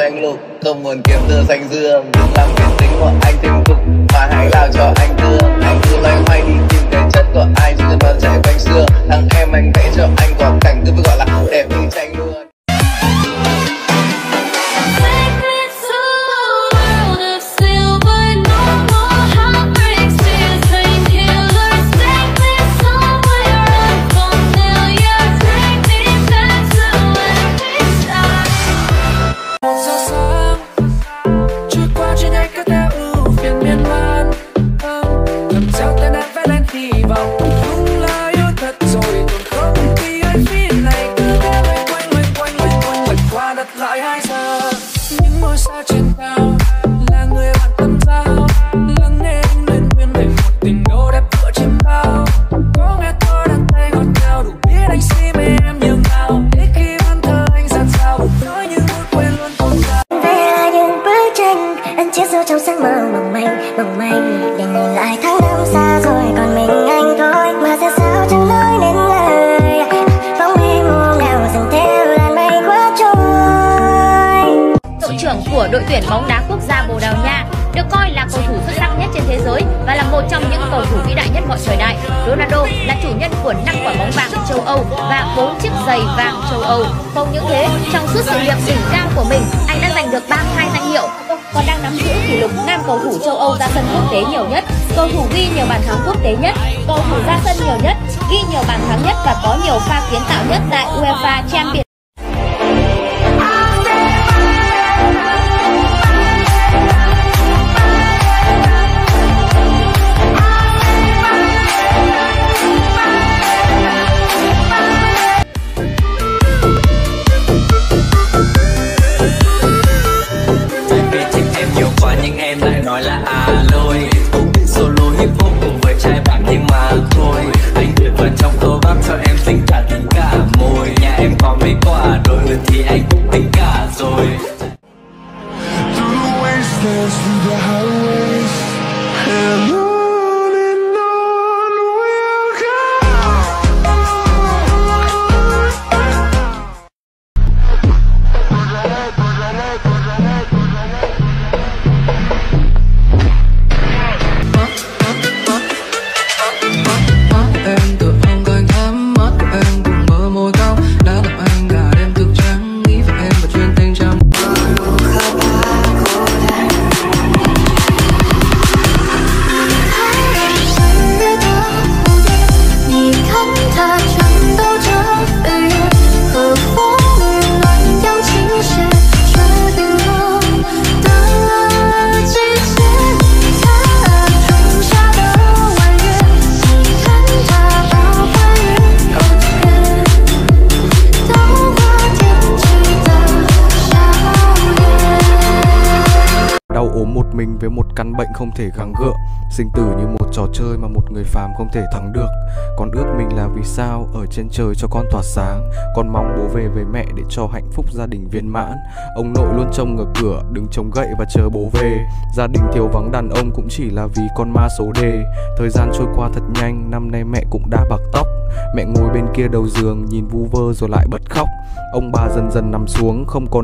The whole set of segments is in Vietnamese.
anh lục, không muốn kiếm từ xanh dương, đừng làm cái tính của anh tình tục mà hãy làm cho anh thương. Anh cứ loay hoay đi tìm cái chất của ai chứ mà chạy quanh xưa. Thằng em anh vẽ cho anh có cảnh cứ gọi là đẹp như tranh luôn. Trong giấc mơ mỏng manh để nhìn lại tháng năm xa rồi còn mình anh thôi mà sẽ sao chẳng nói nên lời bóng em hôm nào dừng theo làn mây quá trôi. Đội trưởng của đội tuyển bóng đá quốc gia Bồ Đào Nha được coi là cầu thủ xuất sắc nhất trên thế giới và là một trong những cầu thủ vĩ đại nhất mọi thời đại. Ronaldo là chủ nhân của 5 quả bóng vàng châu Âu và 4 chiếc giày vàng châu Âu. Không những thế, trong suốt sự nghiệp đỉnh cao của mình, anh đã giành được 32 danh hiệu, còn đang nắm giữ kỷ lục nam cầu thủ châu Âu ra sân quốc tế nhiều nhất, cầu thủ ghi nhiều bàn thắng quốc tế nhất, cầu thủ ra sân nhiều nhất, ghi nhiều bàn thắng nhất và có nhiều pha kiến tạo nhất tại UEFA Champions. Nhưng em lại nói là lôi cũng bị solo hip hop cùng với trai bạn nhưng mà thôi anh tuyệt vời trong tô bắp cho em tính cả môi nhà em có mấy quả đôi thì anh cũng tính cả rồi. Mình với một căn bệnh không thể gắng gượng, sinh tử như một trò chơi mà một người phàm không thể thắng được. Con ước mình là vì sao ở trên trời cho con tỏa sáng, con mong bố về với mẹ để cho hạnh phúc gia đình viên mãn. Ông nội luôn trông ở cửa, đứng chống gậy và chờ bố về. Gia đình thiếu vắng đàn ông cũng chỉ là vì con ma số đề. Thời gian trôi qua thật nhanh, năm nay mẹ cũng đã bạc tóc. Mẹ ngồi bên kia đầu giường nhìn vu vơ rồi lại bật khóc. Ông bà dần dần nằm xuống không còn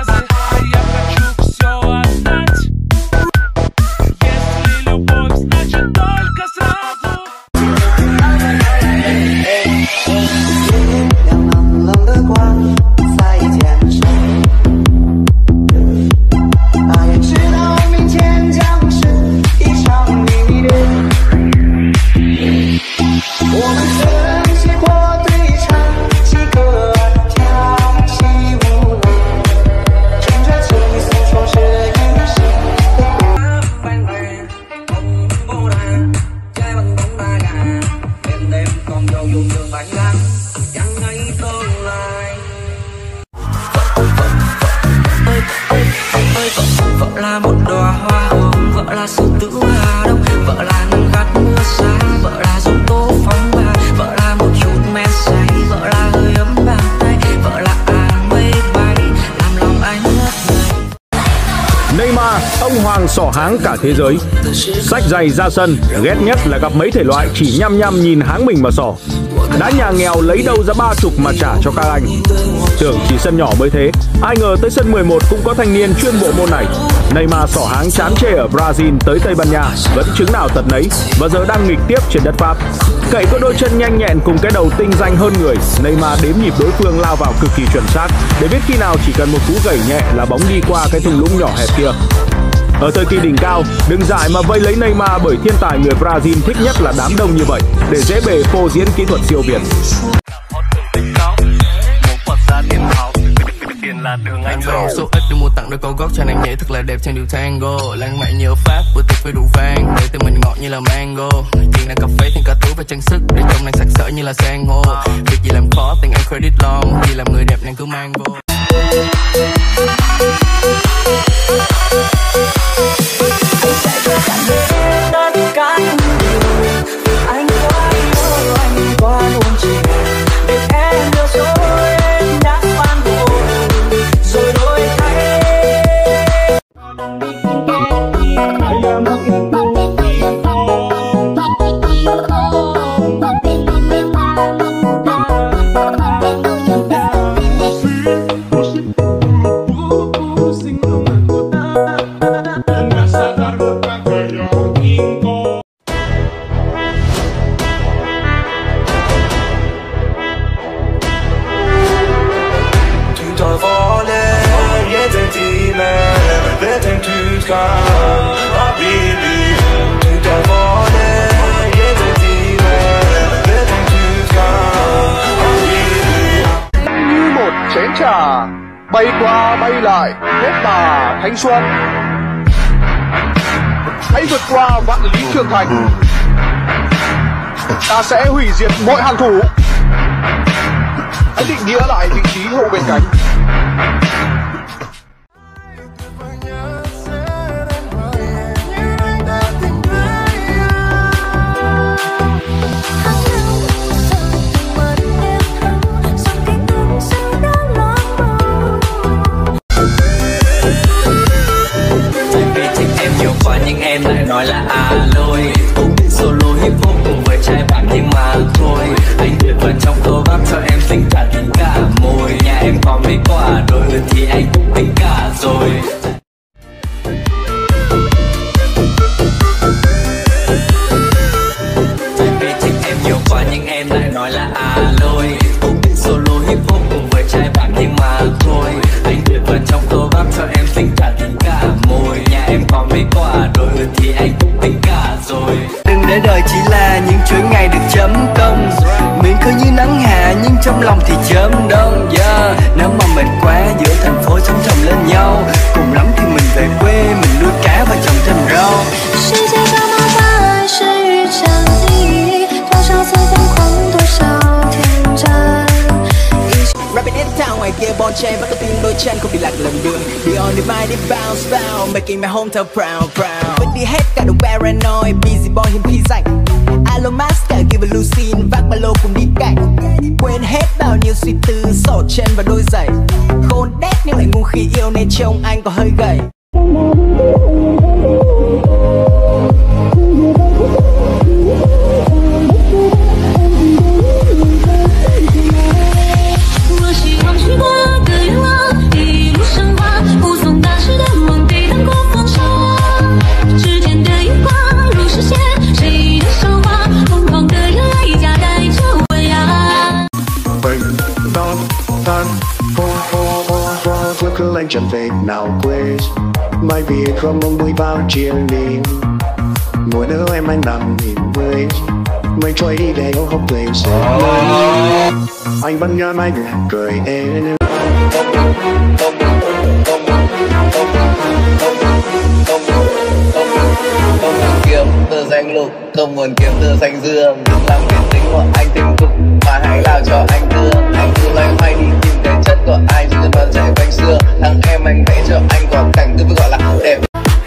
Значит xỏ háng cả thế giới. Xách giày ra sân, ghét nhất là gặp mấy thể loại chỉ nhăm nhăm nhìn háng mình mà xỏ. Đã nhà nghèo lấy đâu ra 30 mà trả cho các anh. Tưởng chỉ sân nhỏ mới thế, ai ngờ tới sân 11 cũng có thanh niên chuyên bộ môn này. Neymar xỏ háng chán chê ở Brazil tới Tây Ban Nha, vẫn chứng nào tật nấy và giờ đang nghịch tiếp trên đất Pháp. Cậy có đôi chân nhanh nhẹn cùng cái đầu tinh danh hơn người, Neymar đếm nhịp đối phương lao vào cực kỳ chuẩn xác để biết khi nào chỉ cần một cú gẩy nhẹ là bóng đi qua cái thung lũng nhỏ hẹp kia. Ở thời kỳ đỉnh cao, đừng dại mà vây lấy Neymar bởi thiên tài người Brazil thích nhất là đám đông như vậy để dễ bề phô diễn kỹ thuật siêu việt. Là đường anh vàng số ít được mua tặng đôi câu gót cho nàng nhảy thật là đẹp trên điệu tango, lãng mạn như Pháp bữa tiệc với đủ vang để từ mình ngọt như là mango, tiền là cà phê tiền cả túi và trang sức để trông nàng sặc sỡ như là san hô, việc gì làm khó tiền ăn credit long, vì làm người đẹp nàng cứ mang vô. Anh quá yêu, anh quá nuông chiều để em yêu dối em đã phản bội rồi đổi thay. Như một chén trà bay qua bay lại hết tà thanh xuân. Hãy vượt qua vạn lý trường thành, ta sẽ hủy diệt mọi hàng thủ. Hãy định nghĩa lại vị trí hậu bên cánh. Nhưng em lại nói là lôi cũng biết solo hip hop cùng với trai bạn nhưng mà thôi. Anh tuyệt vời trong tô bắp cho em tính cả tính cả môi. Nhà em có mấy quả đôi thì anh cũng tính cả rồi. Vì thích em nhiều quá nhưng em lại nói là lôi cũng biết solo hip hop cùng với trai bạn nhưng mà thôi. Anh tuyệt vời trong tô bắp cho em tính cả môi. Nhà em có mấy quả đôi thì anh cũng tính cả rồi. Đừng để đời chỉ là những chuỗi ngày được chấm công, miệng cứ như nắng hạ nhưng trong lòng thì chớm đông. Nếu mà mệt quá giữa thành phố sống chồng lên nhau, cùng lắm thì mình về quê mình nuôi cá và trồng thêm rau. Rapping in town ngoài kia bon chen và có tiếng đôi chân không bị lạc lầm đường. Be on the mind it bounce bounce, making my hometown proud proud. Vẫn đi hết cả đồ paranoid, busy boy hiếm khi rảnh. Alo master give a lucine, vác ba lô cùng đi cạnh. Quên hết bao nhiêu suy tư, sổ chân và đôi giày. Khôn đét nhưng lại ngu khi yêu nên trông anh có hơi gầy. Anh trở về nào quê mai vì không mong vui bao chia ly. Mỗi đứa em anh nằm nhìn quê mây trôi đi để yêu không về sẽ anh vẫn nhớ mai cười em. Không muốn kiếm từ danh lục, không muốn kiếm từ danh dương. Đừng làm biến tính của anh tình tục mà hãy làm cho anh thương. Anh cứ loay hoay đi tìm cái chất của anh chỉ cần vẫn chạy quanh xưa. Thằng em anh vẽ cho anh có cảnh cứ gọi là đẹp.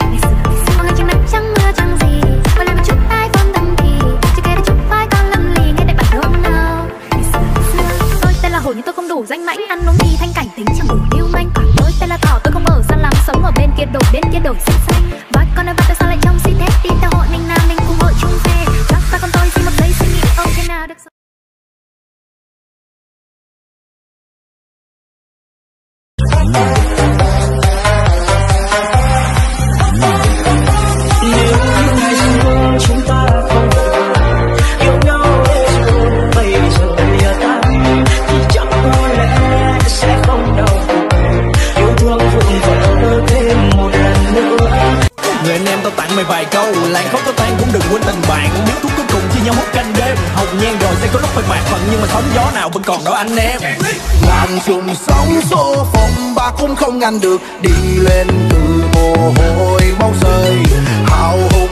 Nhưng tôi không đủ danh mãnh, ăn uống đi thanh cảnh tính chẳng đủ yêu manh. Tôi tên là Thỏ, tôi không ở xa lắm, sống ở bên kia đồi xanh xanh. Và con tan cũng đừng quên tình bạn. Miếng thuốc cuối cùng chia nhau hút canh đêm. Hồng nhan rồi sẽ có lúc phải bạc phận, nhưng mà sóng gió nào vẫn còn đó anh em. Ngàn trùng sóng xô phòng bạc cũng không ngăn được, đi lên từ mồ hôi máu rơi hào hùng